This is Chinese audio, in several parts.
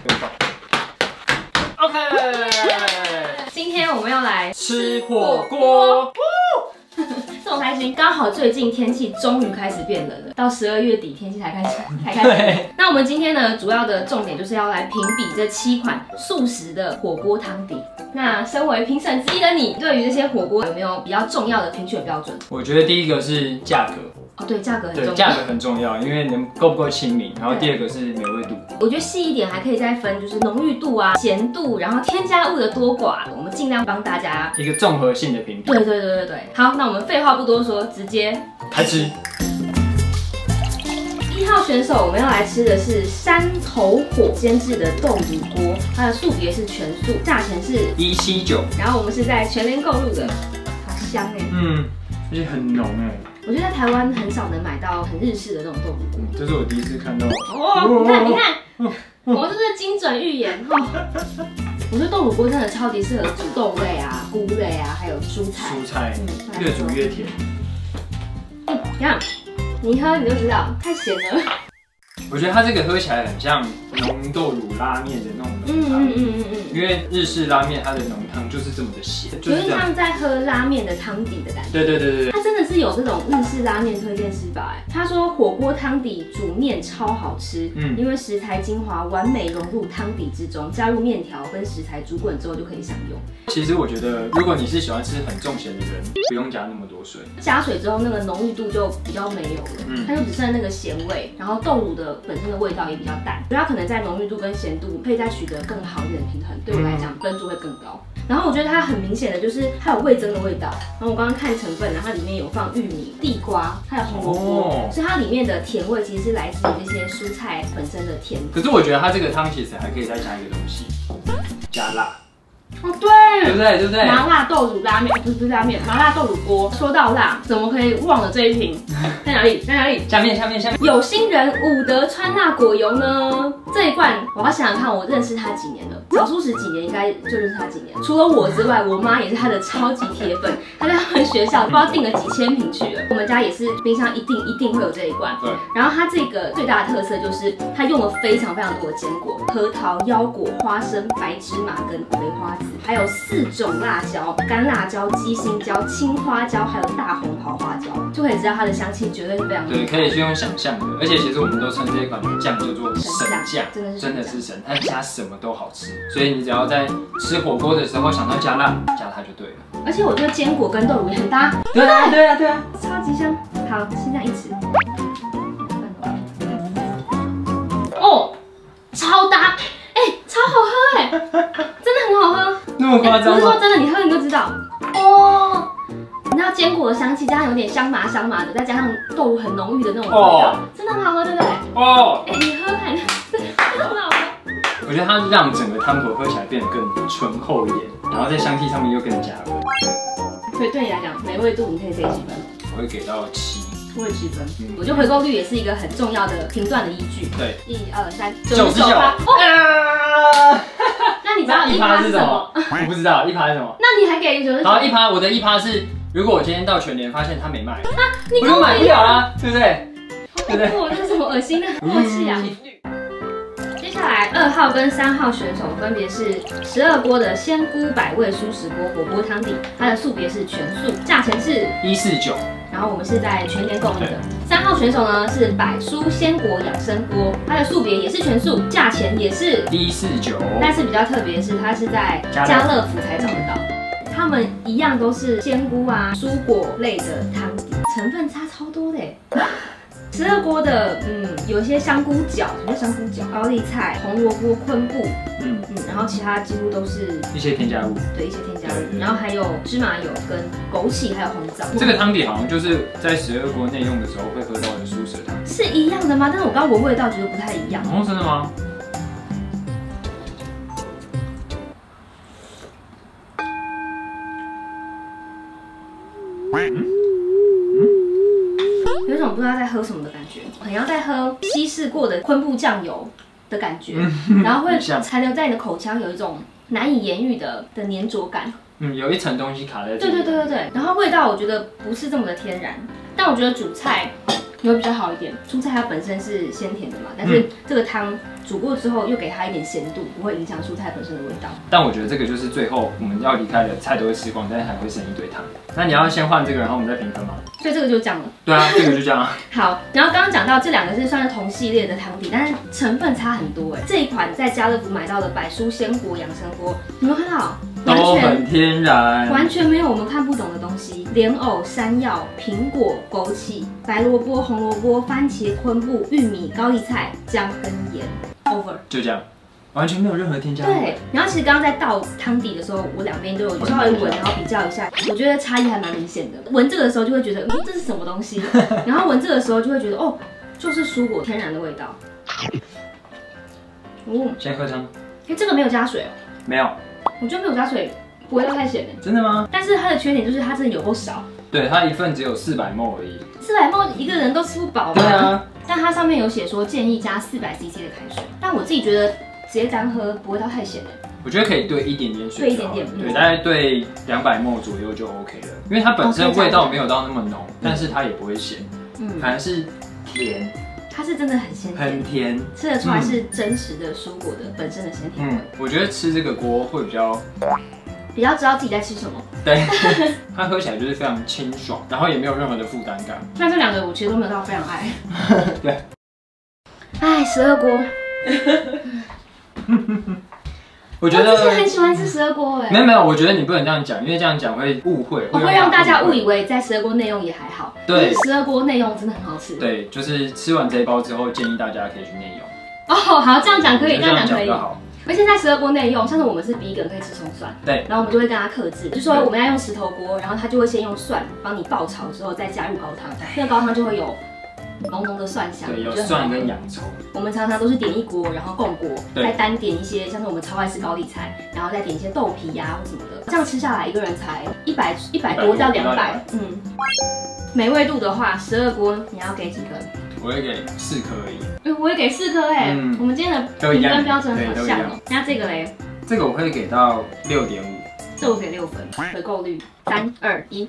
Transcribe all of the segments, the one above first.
OK， 今天我们要来吃火锅。 这么开心，刚好最近天气终于开始变冷了，到12月底天气才开始。那我们今天呢，主要的重点就是要来评比这7款素食的火锅汤底。那身为评审之一的你，对于这些火锅有没有比较重要的评选标准？ 我觉得第一个是价格。 哦，对，价格很重要。 对，价格很重要，因为能够不够亲民。然后第二个是美味度。 我觉得细一点还可以再分，就是浓郁度啊、咸度，然后添加物的多寡，我们尽量帮大家一个综合性的评比。 对。好，那我们废话不多说，直接开吃。 1号选手我们要来吃的是山头火煎制的豆乳锅，它的素别是全素，价钱是 179， 然后我们是在全联购入的，好香哎， 而且很浓哎。 我觉得在台湾很少能买到很日式的那种豆乳锅， 这是我第一次看到。 哦，你看，我是不是精准预言？我觉得豆乳锅真的超级适合煮豆类啊、菇类啊，还有蔬菜， 越煮越甜。 你看，你一喝你就知道，太咸了。 我觉得它这个喝起来很像浓豆乳拉面的那种浓汤，因为日式拉面它的浓汤就是这么的咸， 就是像在喝拉面的汤底的感觉。 对， 它真的是有这种日式拉面推荐吃法哎。他说火锅汤底煮面超好吃，因为食材精华完美融入汤底之中，加入面条跟食材煮滚之后就可以享用。 其实我觉得，如果你是喜欢吃很重咸的人，不用加那么多水， 加水之后那个浓郁度就比较没有了，它就只剩那个咸味，然后豆乳的本身的味道也比较淡，所以它可能在浓郁度跟咸度可以再取得更好一点的平衡，对我来讲分数会更高。然后我觉得它很明显的就是它有味增的味道，然后我刚刚看成分，然后它里面有放玉米、地瓜，还有红萝卜，所以它里面的甜味其实是来自于这些蔬菜本身的甜。 可是我觉得它这个汤其实还可以再加一个东西，加辣。 哦，对不对？ 麻辣豆乳拉面不是拉面，麻辣豆乳锅。说到辣，怎么可以忘了这一瓶？在哪里？下面。有心人伍德川辣果油呢？这一罐我要想想看，我认识他几年了？小叔10几年应该就认识他几年。除了我之外，我妈也是他的超级铁粉，他在他们学校不知道订了几千瓶去了。我们家也是冰箱一定会有这一罐。对。然后它这个最大的特色就是它用了非常多的坚果，核桃、腰果、花生、白芝麻跟葵花籽。还有4种辣椒，干辣椒、鸡心椒、青花椒，还有大红袍花椒，就可以知道它的香气绝对是非常对，可以去用想象的。而且其实我们都称这一款酱叫做神酱，真的是神，它加什么都好吃。所以你只要在吃火锅的时候想到加辣，加它就对了。 而且我觉得坚果跟豆乳也很搭。对啊，超级香。好，现在一吃。哦，超搭，超好喝哎，真的很好喝。 那么夸张吗？ 不是说真的，你喝你就知道哦。你知道坚果的香气加上有点香麻的，再加上豆乳很浓郁的那种味道，真的很好喝，对不对？你喝看，真的很好喝。 我觉得它让整个汤头喝起来变得更醇厚一点，然后在香气上面又更加分。 所以对你来讲，美味度你可以给几分？ 我会给到7。 我会7分。我觉得回购率也是一个很重要的评断的依据。 对 ，1、2、3， 99%。 那你知道1%是什么？ 我不知道1%是什么。 那你还给99%？ 好，1%，我的1%是，如果我今天到全联发现它没卖， 我就买不了啦，对不对？ 这是什么恶心的默契啊！接下来2号跟3号选手分别是12锅的鲜菇百味蔬食锅火锅汤底，它的素别是全素，价钱是 149。 然后我们是在全联购入的。3号选手呢是百蔬鲜果养生锅，它的素别也是全素，价钱也是 149。但是比较特别的是，它是在家乐福才找得到。它们一样都是鲜菇啊、蔬果类的汤底，成分差超多的12锅的，有一些香菇角，什么叫香菇角？高丽菜、红萝卜、昆布，然后其他几乎都是一些添加物， 对，一些添加物，然后还有芝麻油跟枸杞，还有红枣。 这个汤底好像就是在12锅内用的时候会喝到的素食汤， 是一样的吗？但是我刚闻味道觉得不太一样。 哦，真的吗？ 有一种不知道在喝什么的感觉，很像在喝稀释过的昆布酱油的感觉，然后会残留在你的口腔，有一种难以言喻的粘着感。 有一层东西卡在这里。 对，然后味道我觉得不是这么的天然，但我觉得主菜有比较好一点。蔬菜它本身是鲜甜的嘛，但是这个汤煮过之后又给它一点咸度，不会影响蔬菜本身的味道。 但我觉得这个就是最后我们要离开的菜都会吃光，但是还会剩一堆汤。那你要先换这个，然后我们再评分吗？ 所以这个就这样了。 对啊，这个就这样啊。 好，然后刚刚讲到这2个是算是同系列的汤底，但是成分差很多哎。这一款在家乐福买到的百蔬鲜果养生锅，有没有看到？ 都很天然， 完全没有我们看不懂的东西。莲藕、山药、苹果、枸杞、白萝卜、红萝卜、番茄、昆布、玉米、高丽菜、姜跟盐 ，over 就这样，完全没有任何添加物。 对，然后其实刚刚在倒汤底的时候，我2边都有稍微闻，然后比较一下，我觉得差异还蛮明显的。闻这个的时候就会觉得，这是什么东西？然后闻这个的时候就会觉得，哦，就是蔬果天然的味道。 先喝汤。 这个没有加水哦。 没有。 我觉得没有加水不会太咸的。 真的吗？ 但是它的缺点就是它真的有够少。 对，它一份只有400ml而已。 400ml一个人都吃不饱。 对啊。 但它上面有写说建议加400cc 的开水，但我自己觉得直接单喝不会到太咸的。我觉得可以兑一点点水， 兑一点点， 对，大概兑200ml左右就 OK 了。因为它本身味道没有到那么浓，但是它也不会咸，反而是甜。它是真的很鲜甜， 很甜， 吃得出来是真实的蔬果的本身的鲜甜味。 我觉得吃这个锅会比较知道自己在吃什么。 对，它喝起来就是非常清爽，然后也没有任何的负担感。 那这2个我其实都没有到非常爱。 对。 哎，12锅。 我觉得我之前很喜欢吃12锅哎。 没有，我觉得你不能这样讲，因为这样讲会误会， 会让大家误以为在12锅内用也还好。 对 ，12锅内用真的很好吃。 对，就是吃完这一包之后，建议大家可以去内用。 哦，好，这样讲可以，这样讲可以。 好。 而且在12锅内用，像是我们是vegan可以吃葱蒜， 对， 然后我们就会跟他客制，就说我们要用石头锅，然后他就会先用蒜帮你爆炒之后再加入高汤，那个高汤就会有浓浓的蒜香， 对，有蒜跟洋葱。我们常常都是点一锅，然后共锅，再单点一些，像是我们超爱吃高丽菜，然后再点一些豆皮呀或什么的，这样吃下来一个人才100多到200，美味度的话，12锅你要给几分？ 我会给4颗而已。 我会给4颗哎，我们今天的评分标准好像哦。那这个嘞？ 这个我会给到6.5。 这我给6分，回购率3、2、1，10%。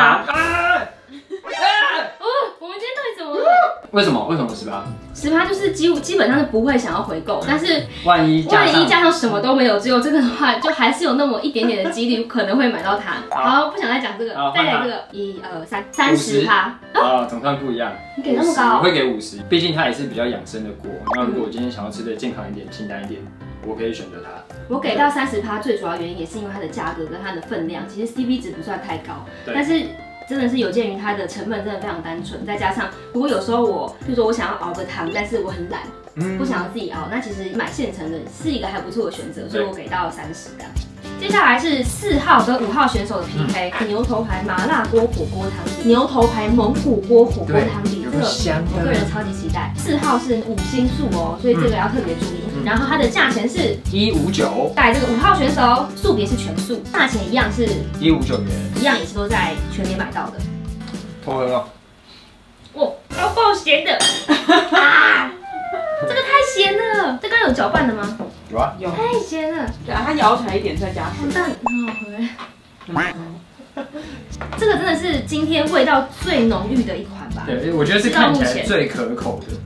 我们今天到底怎么了？为什么10%？10%就是基本上是不会想要回购，但是万一加上什么都没有，只有这个的话，就还是有那么一点点的几率可能会买到它。好，不想再讲这个，再来这个1、2、3，30%。总算不一样。你给那么高？我会给50，毕竟它也是比较养生的锅。那如果我今天想要吃的健康一点、清淡一点，我可以选择它。我给到30%，最主要原因也是因为它的价格跟它的分量，其实 CP 值不算太高，但是真的是有鉴于它的成本真的非常单纯，再加上如果有时候比如说我想要熬个汤，但是我很懒，不想要自己熬，那其实买现成的是一个还不错的选择，所以我给到30这样。接下来是4号跟5号选手的 PK， 牛头牌麻辣锅火锅汤底，牛头牌蒙古锅火锅汤底，这个我个人超级期待。4号是5星素哦，所以这个要特别注意。然后它的价钱是159，带这个5号选手素别是全素，价钱一样是159元，一样也是都在全联买到的。偷喝了，超爆咸的啊！这个太咸了，这刚有搅拌的吗？有啊，有。太咸了，对啊，它摇起来一点再加水，但很好喝。这个真的是今天味道最浓郁的一款吧？对，我觉得是看起来最可口的。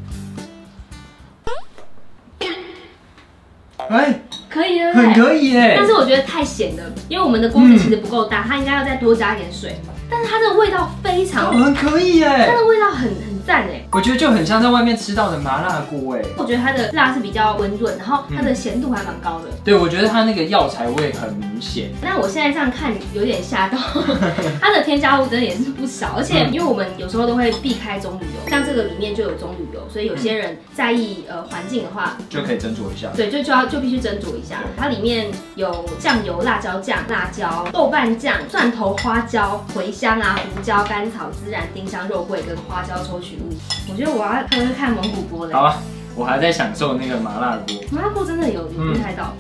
哎，可以的，很可以耶。但是我觉得太咸了，因为我们的锅子其实不够大，它应该要再多加一点水。但是它的味道非常，很可以耶，它的味道很赞哎。我觉得就很像在外面吃到的麻辣锅哎。我觉得它的辣是比较温润，然后它的咸度还蛮高的。对，我觉得它那个药材味很明显。那我现在这样看有点吓到，它的添加物真的也是不少，而且因为我们有时候都会避开棕榈油，像这个里面就有棕榈油，所以有些人在意环境的话，就可以斟酌一下。对，就必须斟酌一下。它里面有酱油、辣椒酱、辣椒、豆瓣酱、蒜头、花椒、茴香啊、胡椒、甘草、孜然、丁香、肉桂跟花椒抽取物。我觉得我要喝喝看蒙古锅嘞。好啊，我还在享受那个麻辣锅。麻辣锅真的有厉害到。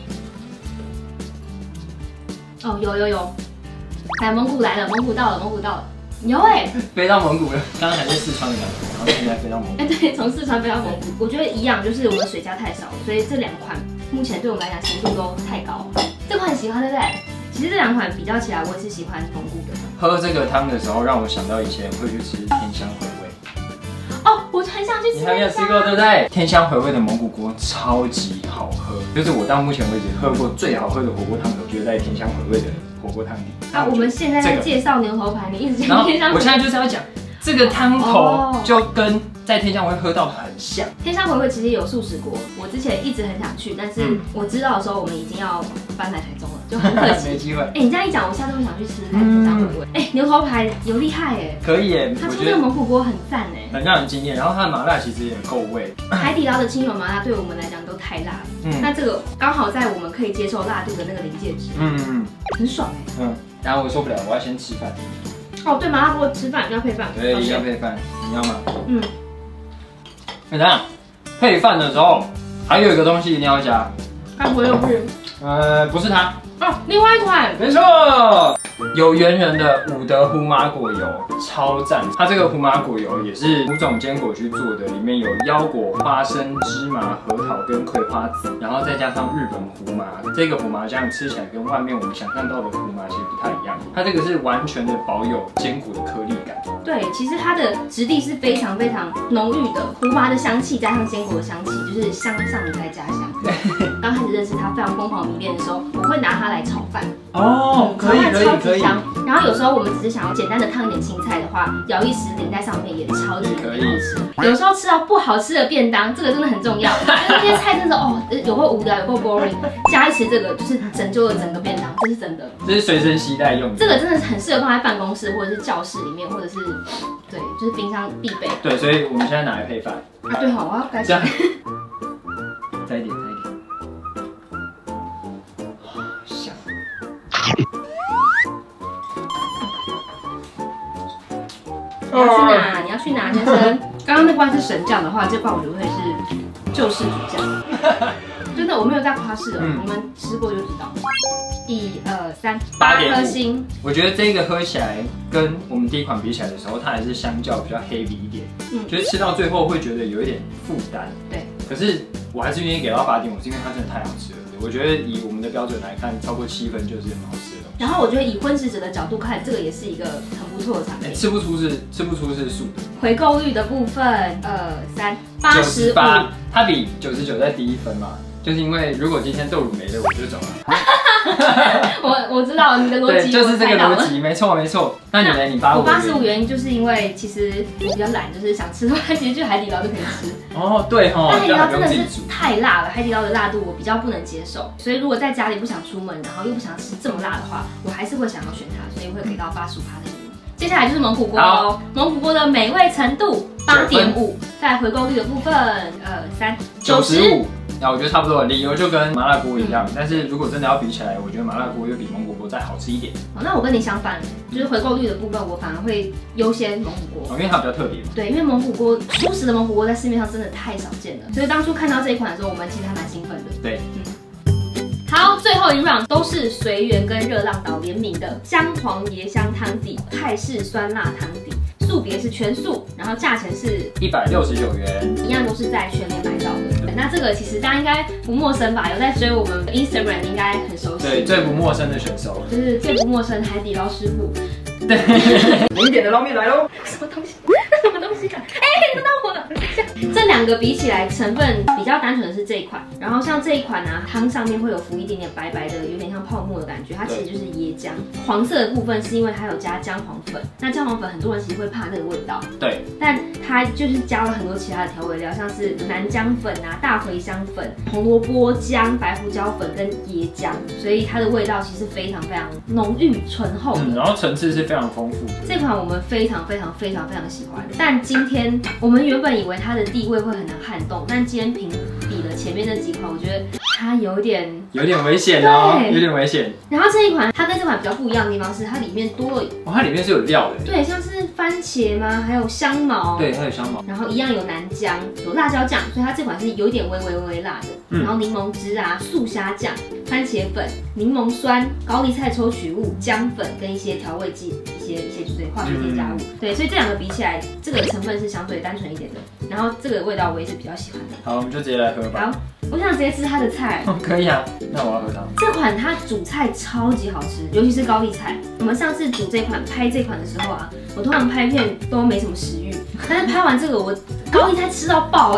哦，有，哎，蒙古来了，蒙古到了，有哎，飞到蒙古了。刚刚还在四川的感觉，然后现在飞到蒙古。哎，对，从四川飞到蒙古，我觉得一样，就是我们水加太少，所以这2款目前对我们来讲咸度都太高。这款很喜欢，对不对？其实这2款比较起来，我也是喜欢蒙古的。喝这个汤的时候，让我想到以前会去吃甜香回味。哦， 想去吃。 你还没有吃过对不对？天香回味的蒙古锅超级好喝，就是我到目前为止喝过最好喝的火锅汤头，就是在天香回味的火锅汤底。 啊，我们现在在介绍牛头牌，你一直讲天香。 我现在就是要讲这个汤头，就跟在天香回味喝到很像。 天香回味其实有素食锅，我之前一直很想去，但是我知道的时候我们已经要搬来台中了，就很可惜， 没机会。 你这样一讲，我下次会想去吃天香回味。牛头牌有厉害哎， 可以耶， 他出这个蒙古锅很赞哎， 很让人惊艳。然后它的麻辣其实也够味。 海底捞的清油麻辣对我们来讲都太辣了，那这个刚好在我们可以接受辣度的那个临界值，很爽哎。 然后我受不了，我要先吃饭。 哦，对，麻辣锅吃饭要配饭。 对，一定要配饭，你要吗？怎样？配饭的时候还有一个东西一定要加。 看我又不是。 不是它。 哦，另外一款。 没错，有缘人的伍德胡麻果油超赞。它这个胡麻果油也是5种坚果去做的，里面有腰果、花生、芝麻、核桃跟葵花籽，然后再加上日本胡麻。这个胡麻酱吃起来跟外面我们想象到的胡麻其实不太一样，它这个是完全的保有坚果的颗粒感。 对，其实它的质地是非常非常浓郁的，胡麻的香气加上坚果的香气，就是香上你在家乡。刚开始认识它非常疯狂迷恋的时候，我会拿它来炒饭。 哦，可以可以。 然后有时候我们只是想要简单的烫一点青菜的话，舀一匙淋在上面也超级好吃。有时候吃到不好吃的便当，这个真的很重要。那些菜真的有够无聊，有够 boring， 加一匙这个就是拯救了整个便当，这是真的。 这是随身携带用的。这个真的很适合放在办公室或者是教室里面，或者是对，就是冰箱必备。 对，所以我们现在拿来配饭。 啊，对好，我要改。 这样。再一点。香。 你要去哪，先生？刚刚那罐是神酱的话，这罐我觉得会是救世主酱。真的，我没有在夸饰的，你们吃过就知道。1、2、3， 8颗星。我觉得这个喝起来跟我们第一款比起来的时候，它还是相较比较 heavy 一点，就是吃到最后会觉得有一点负担。 对。 可是我还是愿意给到8点5，是因为它真的太好吃了。我觉得以我们的标准来看，超过7分就是很好吃的东西。 然后我觉得以荤食者的角度看，这个也是一个很不错的产品。 吃不出是素的。 回购率的部分，2、3， 85， 它比99再低1分嘛。就是因为如果今天豆乳没了，我就走了。 我知道你的逻辑， 就是这个逻辑，没错。那你呢？你85？ 我85原因就是因为其实我比较懒，就是想吃的话，其实去海底捞就可以吃。 哦，对哈。 但海底捞真的是太辣了，海底捞的辣度我比较不能接受，所以如果在家里不想出门，然后又不想吃这么辣的话，我还是会想要选它，所以会给到85%的原因。接下来就是蒙古锅哦，蒙古锅的美味程度8.5，在回购率的部分，2、3， 95。 那我觉得差不多，理由就跟麻辣锅一样，但是如果真的要比起来，我觉得麻辣锅又比蒙古锅再好吃一点。 那我跟你相反，就是回购率的部分，我反而会优先蒙古锅， 因为它比较特别嘛。 对，因为蒙古锅素食的蒙古锅在市面上真的太少见了，所以当初看到这一款的时候，我们其实还蛮兴奋的。 对， 好，最后一 round 都是随缘跟热浪岛联名的姜黄椰香汤底泰式酸辣汤底。素别是全素，然后价钱是 169元， 一样都是在全联买到的。那这个其实大家应该不陌生吧？有在追我们 Instagram 应该很熟悉。 对，最不陌生的选手， 就是最不陌生海底捞师傅。 对，经典的捞面来喽！ 什么东西？什么东西啊？轮到我了。这2个比起来，成分比较单纯的是这一款。然后像这一款呢，汤上面会有浮一点点白白的，有点像泡沫的感觉。它其实就是椰浆。黄色的部分是因为它有加姜黄粉。那姜黄粉很多人其实会怕那个味道。 对。 但它就是加了很多其他的调味料，像是南姜粉啊、大茴香粉、红萝卜浆、白胡椒粉跟椰浆，所以它的味道其实非常非常浓郁醇厚的。 然后层次是非常丰富的。 这款我们非常喜欢。但今天我们原本以为它的地位会很难撼动，但今天评比了前面那几款，我觉得它有点危险哦，有点危险。然后这一款它跟这款比较不一样的地方是，它里面多了它里面是有料的。 对，像是番茄吗？还有香茅。 对，还有香茅。 然后一样有南姜，有辣椒酱，所以它这款是有点微辣的。然后柠檬汁啊、素虾酱、番茄粉、柠檬酸、高丽菜抽取物、姜粉跟一些调味剂、一些就是化学添加物。对，所以这2个比起来，这个成分是相对单纯一点的。然后这个味道我也是比较喜欢的。 好，我们就直接来喝吧。 好，我想直接吃它的菜。 可以啊，那我要喝汤。 这款它煮菜超级好吃，尤其是高丽菜。我们上次煮这款拍这款的时候啊，我通常拍片都没什么食欲，但是拍完这个我高丽菜吃到爆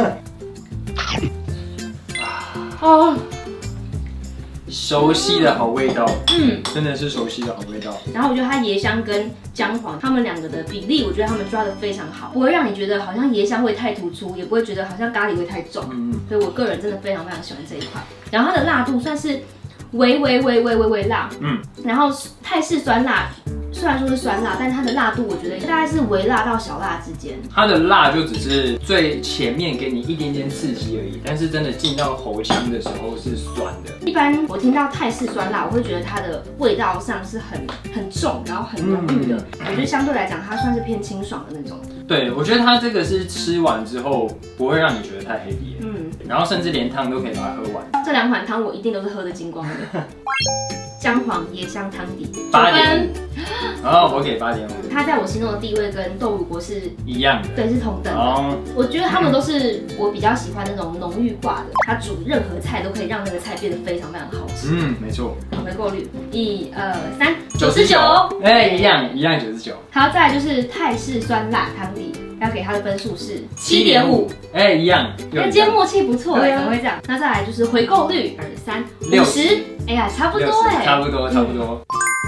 哦。 熟悉的好味道，真的是熟悉的好味道。 然后我觉得它椰香跟姜黄，它们两个的比例，我觉得他们抓得非常好，不会让你觉得好像椰香味太突出，也不会觉得好像咖喱味太重。所以我个人真的非常非常喜欢这一款。然后它的辣度算是微辣，然后泰式酸辣。虽然说是酸辣，但它的辣度我觉得大概是微辣到小辣之间。它的辣就只是最前面给你一点点刺激而已，但是真的进到喉腔的时候是酸的。 一般我听到泰式酸辣，我会觉得它的味道上是很重，然后很浓郁的。我觉得相对来讲，它算是偏清爽的那种。 对，我觉得它这个是吃完之后不会让你觉得太 heavy，然后甚至连汤都可以把它喝完。 这2款汤我一定都是喝得精光的。姜黄椰香汤底 ，8点5，我给8.5。 它在我心中的地位跟豆乳锅是一样的， 对，是同等的。我觉得他们都是我比较喜欢那种浓郁化的，它煮任何菜都可以让那个菜变得非常非常好吃。 没错。 回购率1、2、3，99。 一样99。 好，再来就是泰式酸辣汤底。要给它的分数是7.5， 一样。 今天默契不错怎么会这样？那再来就是回购率2、3、50，哎呀，差不多差不多。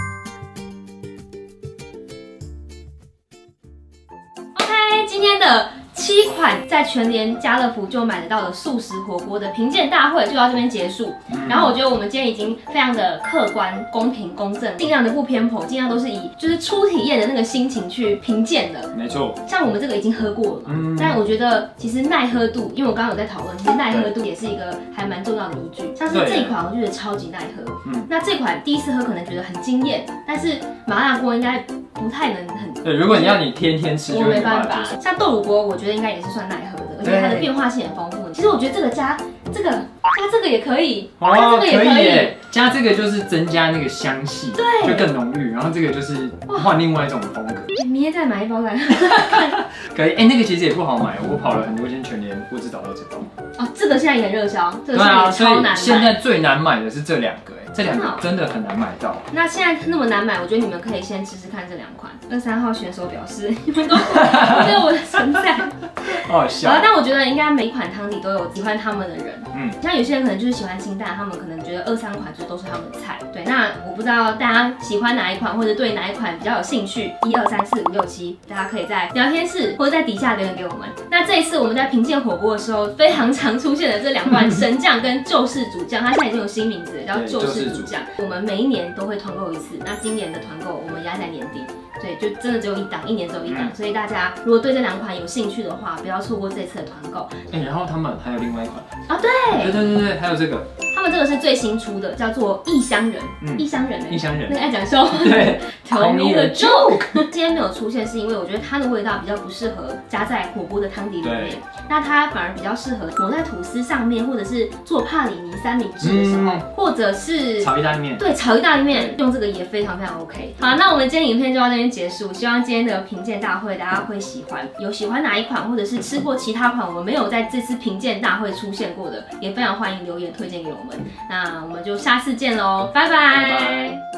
OK， 今天的7款在全联家乐福就买得到的素食火锅的评鉴大会就到这边结束。然后我觉得我们今天已经非常的客观、公平、公正，尽量的不偏颇，尽量都是以就是初体验的那个心情去评鉴的。 没错。像我们这个已经喝过了嘛，但我觉得其实耐喝度，因为我刚刚有在讨论，其实耐喝度也是一个还蛮重要的依据。像是这一款，我就觉得超级耐喝。那这款第一次喝可能觉得很惊艳，但是麻辣锅应该不太能很。 对，如果你要你天天吃， 我没办法。像豆乳锅，我觉得应该也是算耐喝的，而且它的变化性很丰富。其实我觉得这个加这个也可以，加这个也可以， 加这个就是增加那个香气，对，就更浓郁。然后这个就是换另外一种风格。 明天再买一包来可以。那个其实也不好买，我跑了很多间全联，不知道到这包。 哦，这个现在也很热销，这个现在也超难买。 现在最难买的是这2个，这2个真的很难买到。 那现在那么难买，我觉得你们可以先试试看这2款。23号选手表示，你们都不知道我的存在。 好笑。 但我觉得应该每一款汤底都有喜欢他们的人。像有些人可能就是喜欢清淡，他们可能觉得2、3款就都是他们的菜。对，那我不知道大家喜欢哪一款，或者对哪一款比较有兴趣，1、2、3、4、5、6、7，大家可以在聊天室或者在底下留言给我们。那这一次我们在评鉴火锅的时候，非常常出现的这2罐神酱跟救世主酱，它现在已经有新名字了，叫救世主酱。我们每一年都会团购一次，那今年的团购我们压在年底。对，就真的只有1档，1年只有1档，所以大家如果对这2款有兴趣的话，不要错过这次的团购。 然后他们还有另外一款啊，对， 还有这个， 他们这个是最新出的，叫做异乡人，异乡人，那个爱讲笑， 对 ，Tell me a joke。今天没有出现是因为我觉得它的味道比较不适合加在火锅的汤底里面，那它反而比较适合抹在吐司上面，或者是做帕里尼三明治的时候，或者是炒意大利面， 对，炒意大利面用这个也非常非常 OK。好，那我们今天影片就到这边结束，希望今天的评鉴大会大家会喜欢。有喜欢哪一款，或者是吃过其他款我们没有在这次评鉴大会出现过的，也非常欢迎留言推荐给我们。那我们就下次见喽，拜拜。